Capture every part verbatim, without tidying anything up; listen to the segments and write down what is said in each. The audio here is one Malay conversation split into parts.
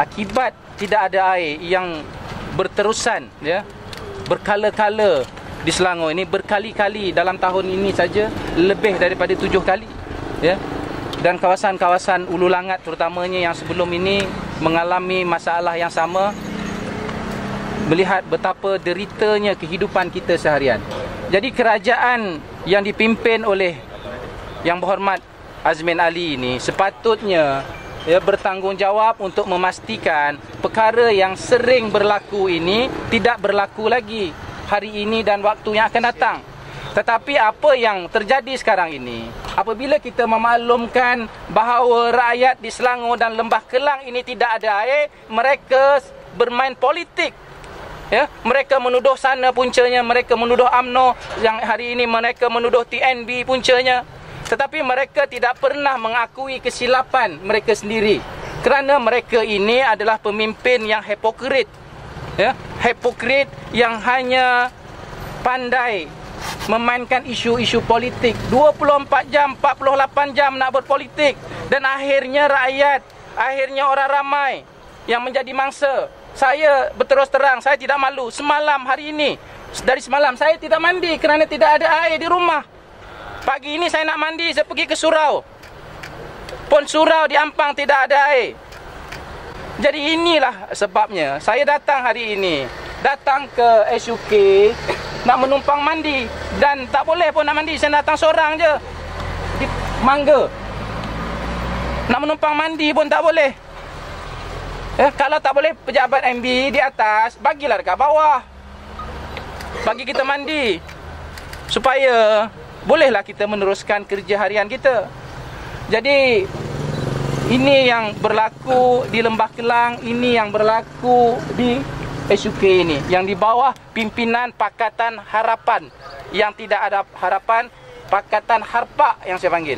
Akibat tidak ada air yang berterusan, ya, berkala-kala di Selangor ini, berkali-kali dalam tahun ini saja lebih daripada tujuh kali, ya. Dan kawasan-kawasan Ulu Langat terutamanya yang sebelum ini mengalami masalah yang sama, melihat betapa deritanya kehidupan kita seharian. Jadi kerajaan yang dipimpin oleh Yang Berhormat Azmin Ali ini sepatutnya, ya, bertanggungjawab untuk memastikan perkara yang sering berlaku ini tidak berlaku lagi hari ini dan waktu yang akan datang. Tetapi apa yang terjadi sekarang ini, apabila kita memaklumkan bahawa rakyat di Selangor dan Lembah Kelang ini tidak ada air, mereka bermain politik. Ya, mereka menuduh sana puncanya, mereka menuduh U M N O, yang hari ini mereka menuduh T N B puncanya. Tetapi mereka tidak pernah mengakui kesilapan mereka sendiri. Kerana mereka ini adalah pemimpin yang hipokrit. Ya, hipokrit yang hanya pandai memainkan isu-isu politik. dua puluh empat jam, empat puluh lapan jam nak berpolitik. Dan akhirnya rakyat, akhirnya orang ramai yang menjadi mangsa. Saya berterus terang, saya tidak malu. Semalam hari ini, dari semalam saya tidak mandi kerana tidak ada air di rumah. Pagi ini saya nak mandi, saya pergi ke surau. Pon surau di Ampang tidak ada air. Jadi inilah sebabnya saya datang hari ini. Datang ke S U K nak menumpang mandi. Dan tak boleh pun nak mandi, saya datang seorang je di Mangga. Nak menumpang mandi pun tak boleh. Eh, kalau tak boleh pejabat M B di atas, bagilah dekat bawah. Bagi kita mandi. Supaya bolehlah kita meneruskan kerja harian kita. Jadi ini yang berlaku di Lembah Kelang, ini yang berlaku di S U K ini, yang di bawah pimpinan Pakatan Harapan. Yang tidak ada harapan, Pakatan Harpak yang saya panggil.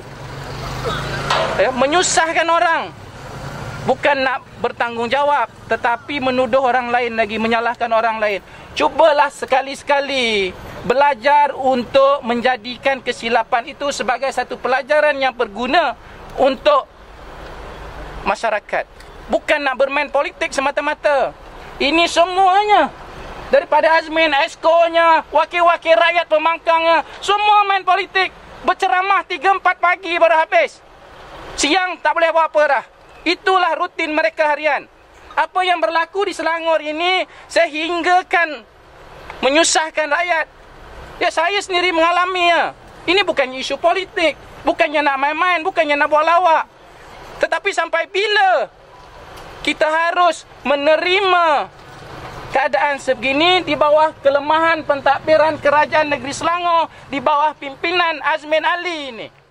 Eh, menyusahkan orang. Bukan nak bertanggungjawab, tetapi menuduh orang lain lagi, menyalahkan orang lain. Cubalah sekali-sekali belajar untuk menjadikan kesilapan itu sebagai satu pelajaran yang berguna untuk masyarakat. Bukan nak bermain politik semata-mata. Ini semuanya, daripada Azmin, Esko-nya, wakil-wakil rakyat pemangkangnya, semua main politik. Berceramah tiga empat pagi baru habis. Siang tak boleh buat apa dah. Itulah rutin mereka harian. Apa yang berlaku di Selangor ini sehinggakan menyusahkan rakyat. Ya, saya sendiri mengalaminya. Ini bukan isu politik, bukannya nak main-main, bukannya nak buat lawak. Tetapi sampai bila kita harus menerima keadaan sebegini di bawah kelemahan pentadbiran kerajaan negeri Selangor, di bawah pimpinan Azmin Ali ini?